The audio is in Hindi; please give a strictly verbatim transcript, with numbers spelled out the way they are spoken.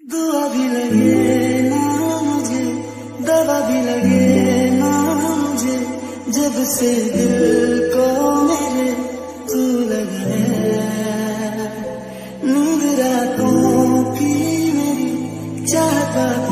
दुआ भी लगे ना मुझे, दवा भी लगे ना मुझे, जब से दिल को मेरे तू लगे। नींद रातों की मेरी चाहता